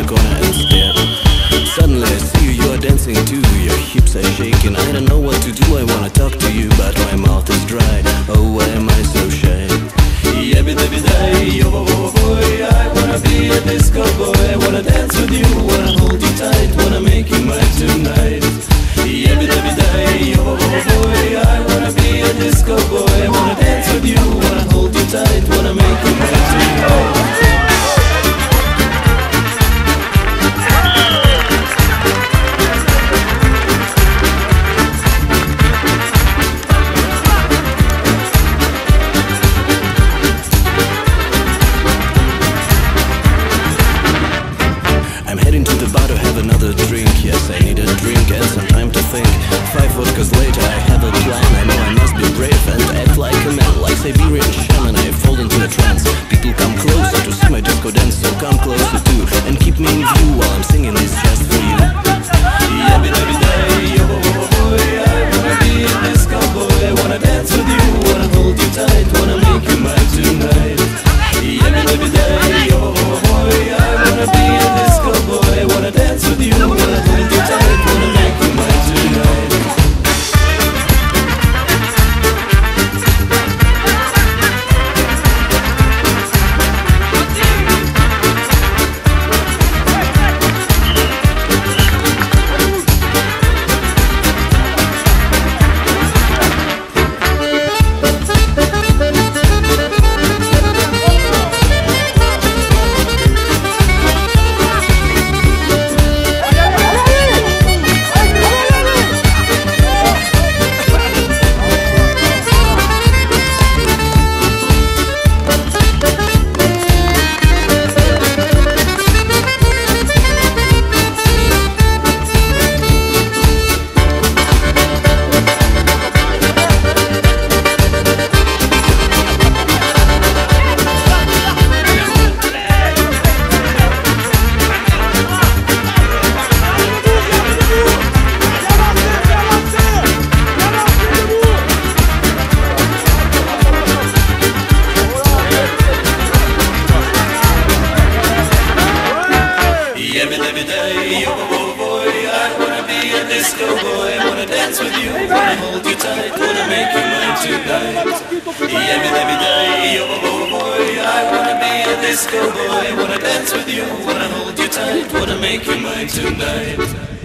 corner and stare. Suddenly I see you, you're dancing too. Your hips are shaking, I don't know what to do. I wanna talk to you, but my mouth is dry. Oh, why am I so shy? Yabba-dabba-day, oh-boy, I wanna be a disco boy. I wanna dance with you, wanna hold you tight, wanna make you mine tonight. Yabba-dabba-day, oh-boy, I wanna be a disco boy. I wanna dance with you, wanna hold you tight, wanna make you mine tonight. Another drink, yes, I need a drink and some time to think. 5 vodkas later, I have a plan. I know I must be brave and act like a man. Like Siberian shaman, I fall into a trance. People come closer to see my disco dance, so come closer too and keep me in view while I'm singing this just for you. Yabba-dabba-day, oh-boy, I wanna be a disco boy. I wanna dance with you, wanna hold you tight, wanna make you mine tonight. Yabba-dabba-day, oh-boy, I wanna be a disco boy. I wanna dance with you, wanna hold you tight, wanna make you mine tonight. Every day, oh boy, I wanna be a disco boy. I wanna dance with you, wanna hold you tight, wanna make you mine tonight. Every day, oh boy, I wanna be a disco boy. I wanna dance with you, wanna hold you tight, wanna make you mine tonight.